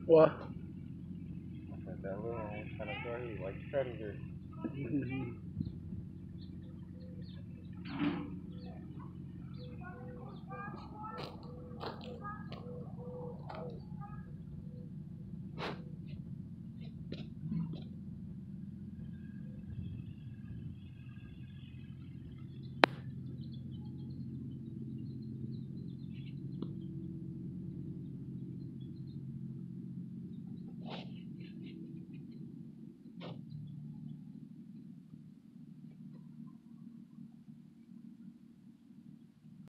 What? I said that little one was trying to throw you like Predator.